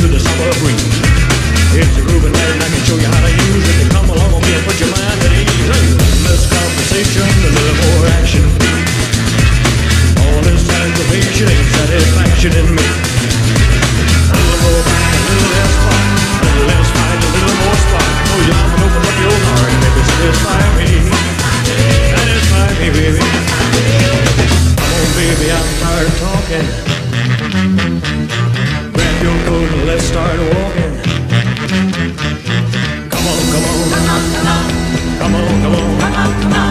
to the summer breeze. It's a grooving night and I can show you how to use it. Come along with me and put your mind at ease. Less conversation, a little more action. All this aggravation ain't satisfaction in me. A little more back, a little less fight. A little less fight, a little more spark. Oh, you love and open up your heart and maybe satisfy me. Satisfy me, baby. Come on, baby, I'm tired of talking. Grab your coat and let's start walking. Come on, come on. Come on, come on. Come on, come on.